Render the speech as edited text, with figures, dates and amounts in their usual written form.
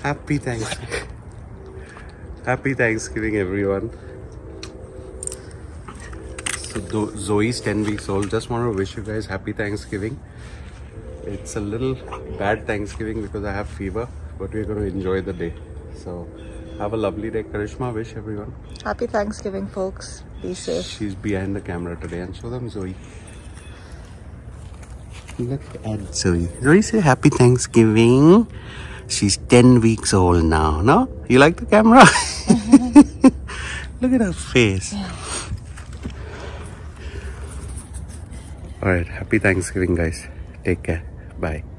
Happy Thanksgiving. Happy Thanksgiving, everyone. So Zoe's 10 weeks old. Just want to wish you guys happy Thanksgiving. It's a little bad Thanksgiving because I have fever, but we're going to enjoy the day. So have a lovely day. Karishma, wish everyone. Happy Thanksgiving, folks. Be safe. She's behind the camera today, and show them Zoe. Look at Zoe. Zoe, say happy Thanksgiving. She's 10 weeks old now, no? You like the camera? Look at her face. Alright, happy Thanksgiving, guys. Take care. Bye.